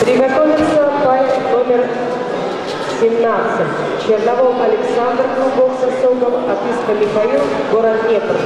Приготовиться бой номер 17. Черновол Александр, клуб бокса Сокол, Атыска Михаил, город Днепр.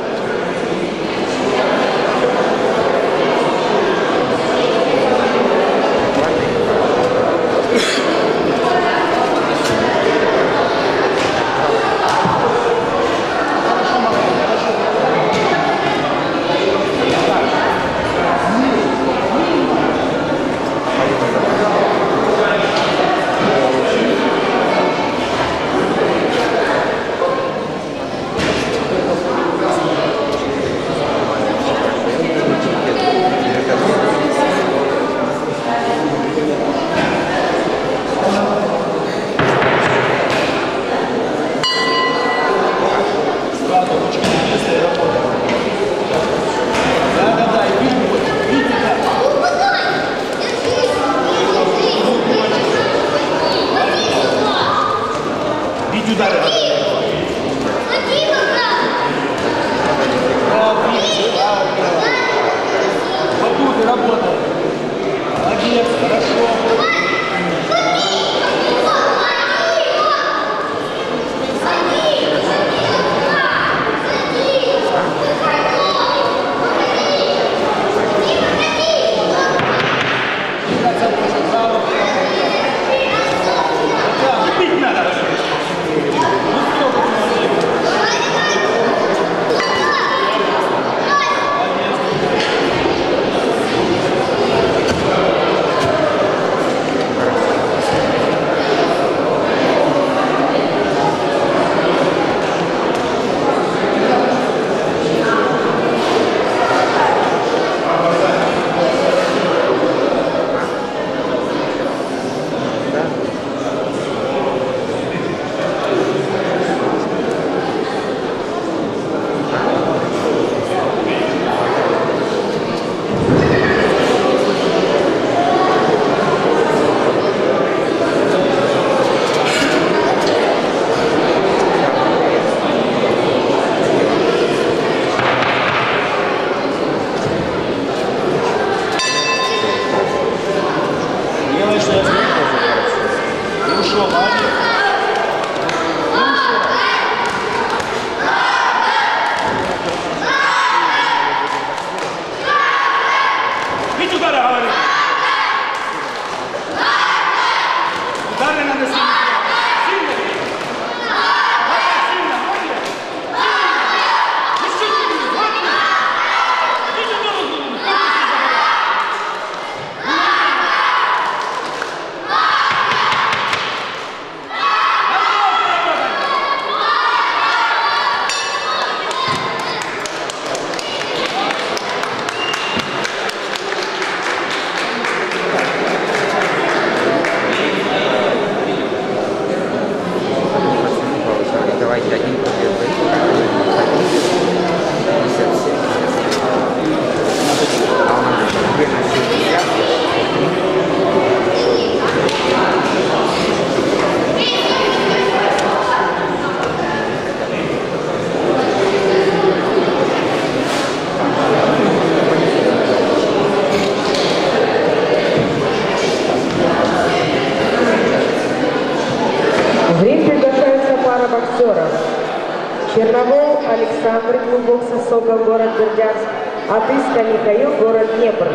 Черновол Александр, клуб бокса Сокол, город Бердянск. Атыска Михаил, город Днепр.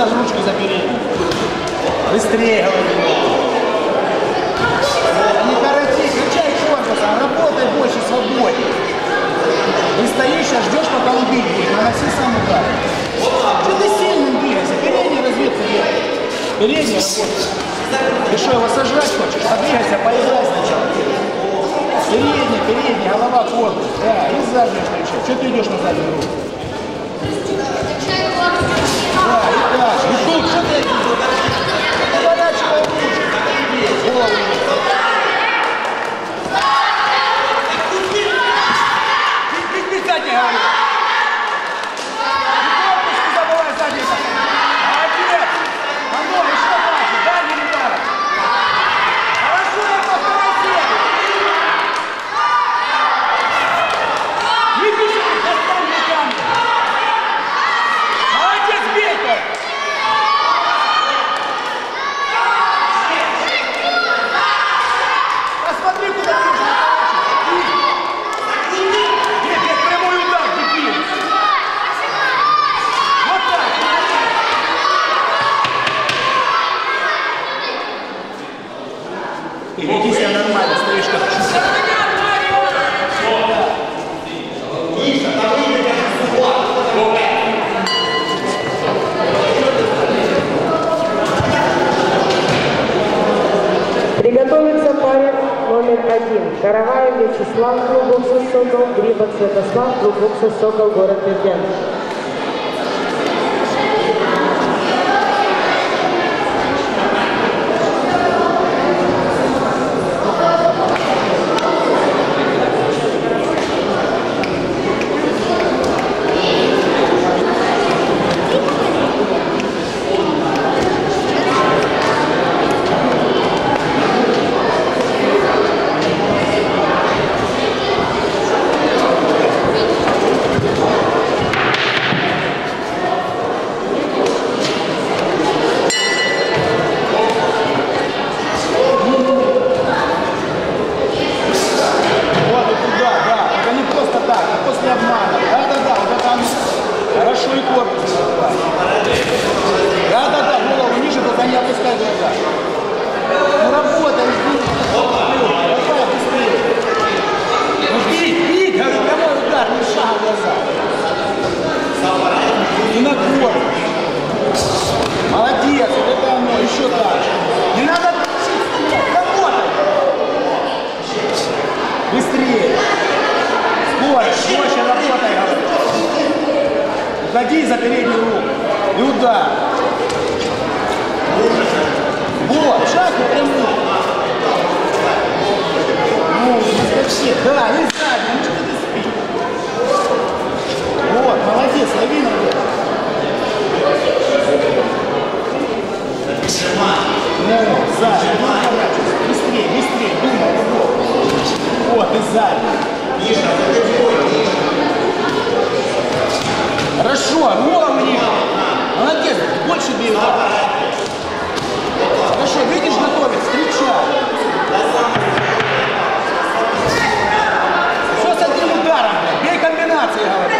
за ручку забери. Быстрее, говорю. Не короти, качай корпусом, работай больше свободнее. Ты стоишь, а ждешь, пока он бить будет, наноси сам удар. Что ты сильным двигайся? Передняя разведка делай. Передняя работа. Ты что, его сожрать хочешь? Подвигайся, поиграй сначала. Передняя, голова, корпус. Да, и заднюю включай. Что ты идешь на заднюю руку? Да, и так. И тут, что ты поворачивай руку. Голову. Бить задней головой. Корпус не забывай задней головой. Молодец. А ну, еще дальше. Дальний удар. Хорошо, я по второй серии. Не бежи, достань руками. Молодец, бей только. Посмотри, куда нужно. Нет, прямой удар, дебил. Вот так. Ты веди себя нормально, стоишь как чужой. Приготовиться парень номер 1. Караваев Вячеслав, клуб бокса «Сокол», Грибов Святослав, клуб бокса «Сокол», город Бердянск. Молодец, вот это оно, еще так. Не надо работать. Быстрее. Скорость, больше работай, говорю. Уходи за переднюю руку. И удар. Вот, шаг напрямую. Ну, не скачи. Да, и сзади, ну что ты спишь? Вот, молодец, лови на него. Ну, сзади, быстрее, быстрее, думай, вот, и сзади. Хорошо, голову ниже. Молодец, больше бей. Хорошо, видишь, готовит, встречай. Все с одним ударом, бей комбинации, говорю.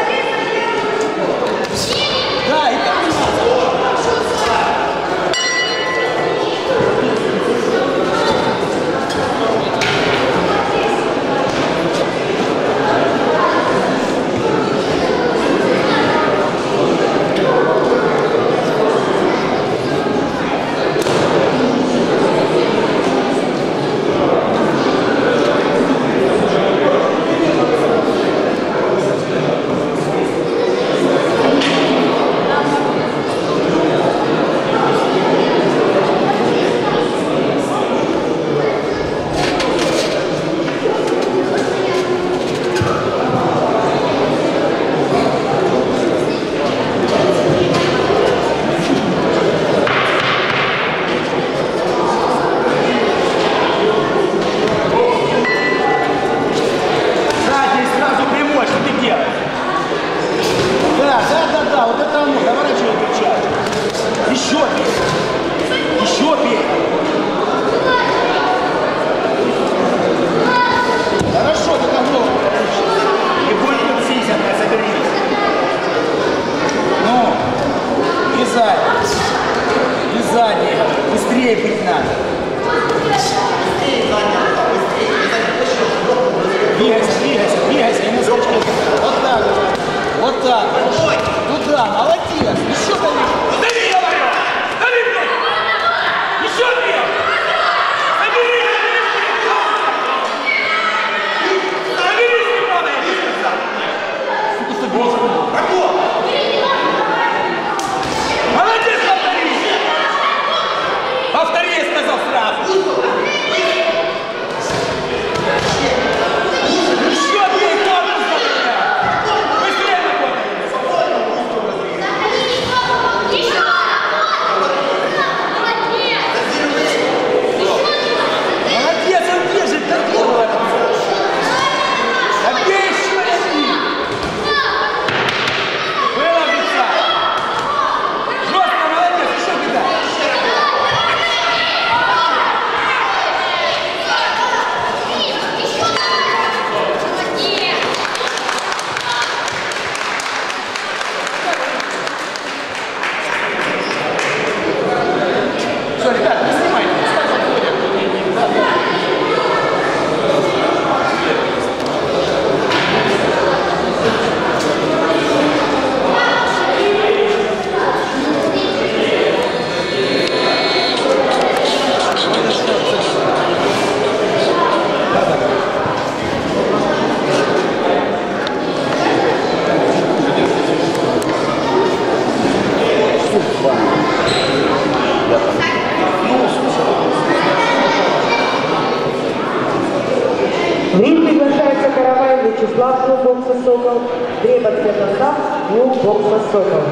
Да, и комбинация. И сзади. Быстрее быть надо. Двигайся, двигайся, двигайся. И на скачке. Вот так. Вот так. Туда. Молодец. Еще дави. Дави, я говорю! Дави, блядь! Еще две! Забери! Забери, Степана, я тебе сказал! Какого? Молодец, повтори! Повтори, я сказал сразу! Еще две, корпус, блядь! Быстрее работай! Молодец, он держит. Такого. Опять еще один. Выловится! Жестко, молодец, еще кидай! Все, ребят, не снимайте. В ринг приглашается Каравай Вячеслав, клуб бокса «Сокол», Греба Святослав, клуб бокса «Сокол».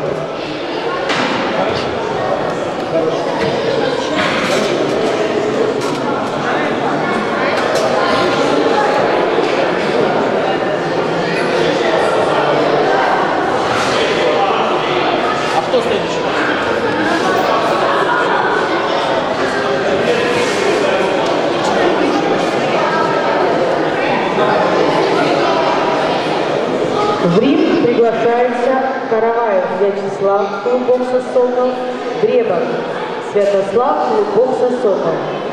А кто следующий? В ринг приглашается Караваев Вячеслав, клуб бокса «Сокол», Греба Святослав, клуб бокса «Сокол».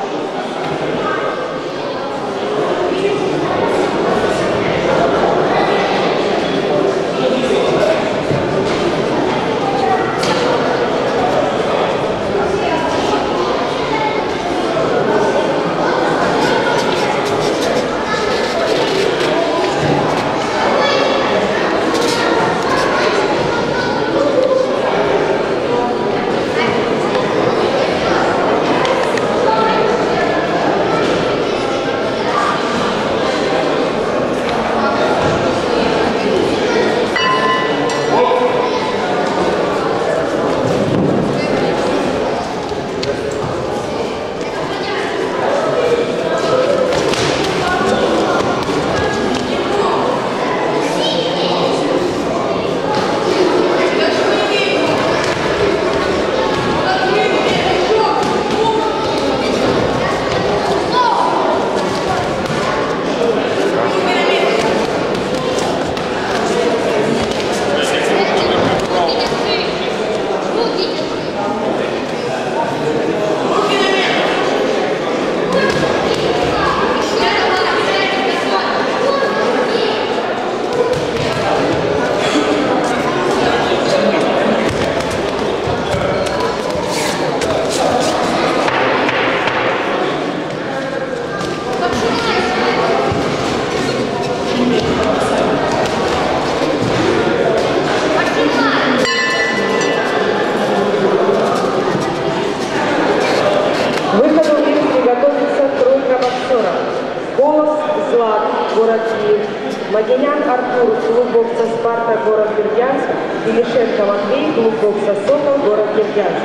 Маденян Артур, клуб бокса «Спарта», город Бердянск, и Лишенко Матвей, клуб бокса «Сокол», город Бердянск.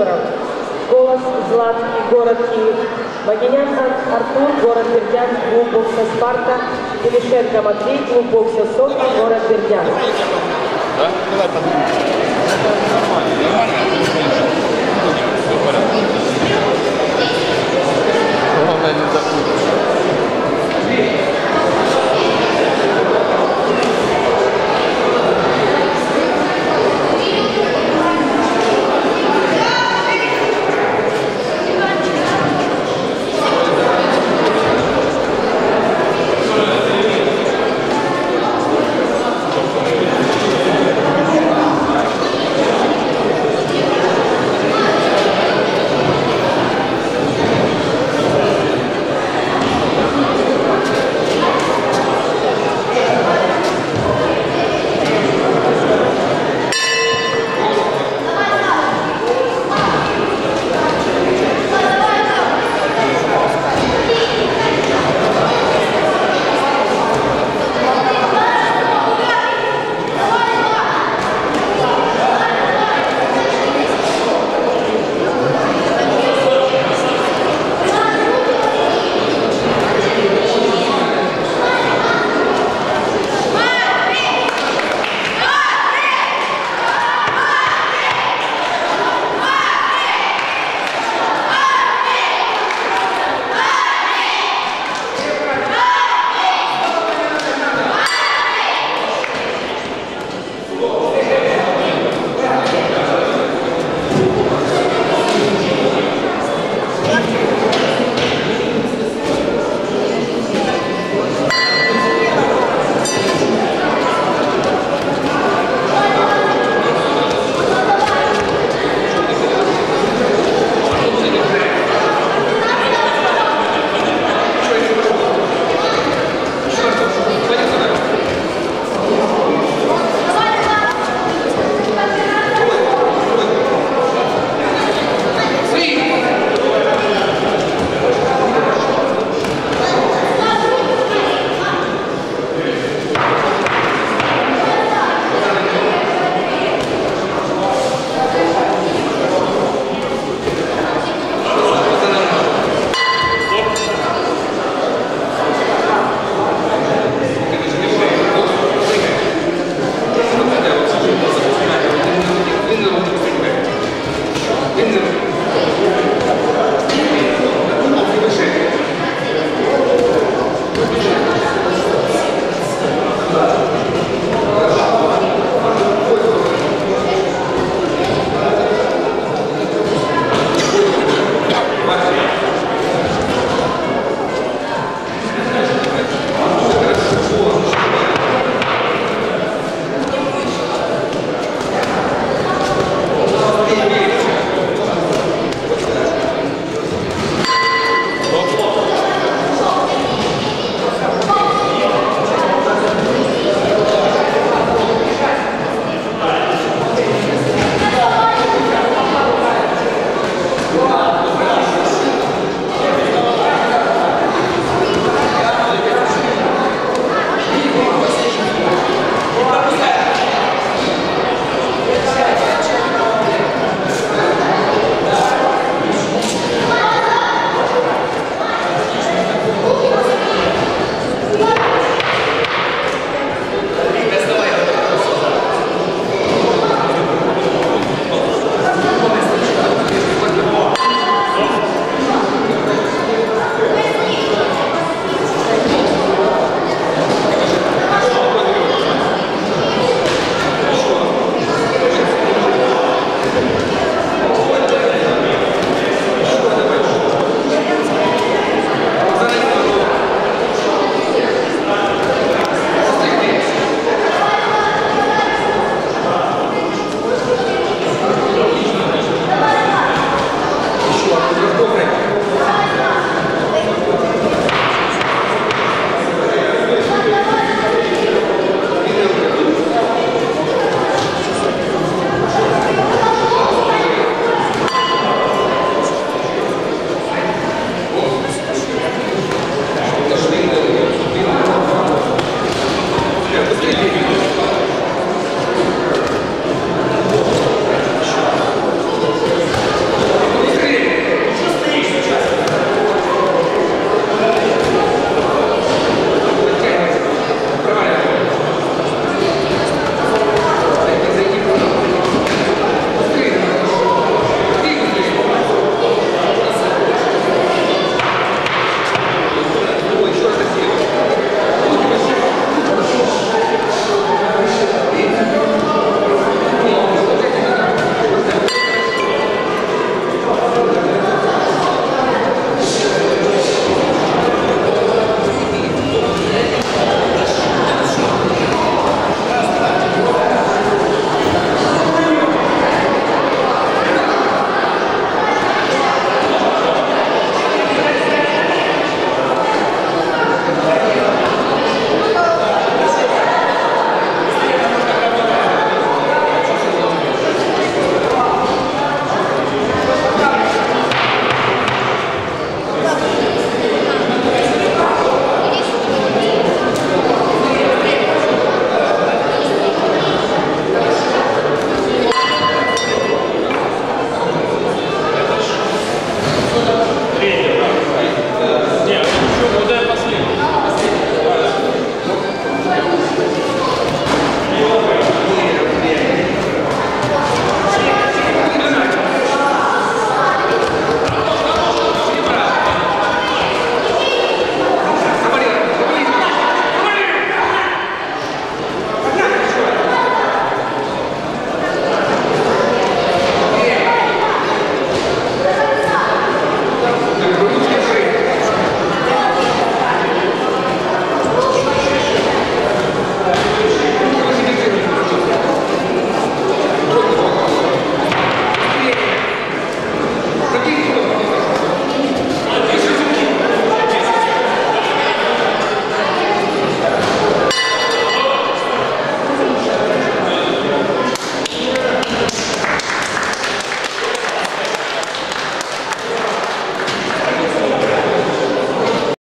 Федоров, Голос Златский, город Киев, Вагинян Артур, город Бердянск, клуб бокса Спарта, Телешенко Матвей, клуб бокса Софья, город Бердянск. Да? Давай поднимем. Нормально. Все в порядке. Главное не забыть.